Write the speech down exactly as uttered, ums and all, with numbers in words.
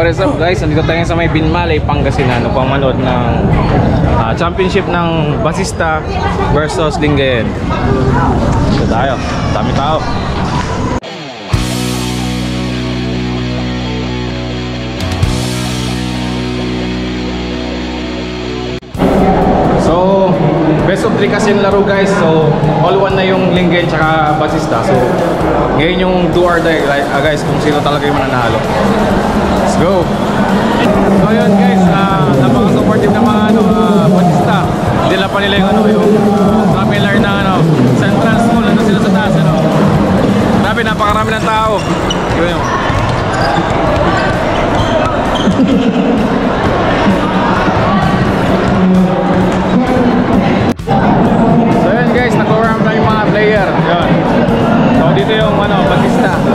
What is up guys? Nandito tayo sa may Binmalay, Pangasinan upang manood ng uh, championship ng Basista versus Lingayen. Ito tayo, dami tao. So, best of three kasi yung laro guys. So, all one na yung Lingayen tsaka Basista. So, ngayon yung do or die uh, guys kung sino talaga yung mananalo. Let's go! So yun guys, uh, napaka-supportive ng mga ano, uh, Basista. Dila pa nila yung ano, yung traveler na ano, Central School, ano sila sa taas, ano. Grabe, napakarami ng tao. Yun yun. So yun guys, nag-warm na yung mga player. Yun. So dito yung ano, Basista.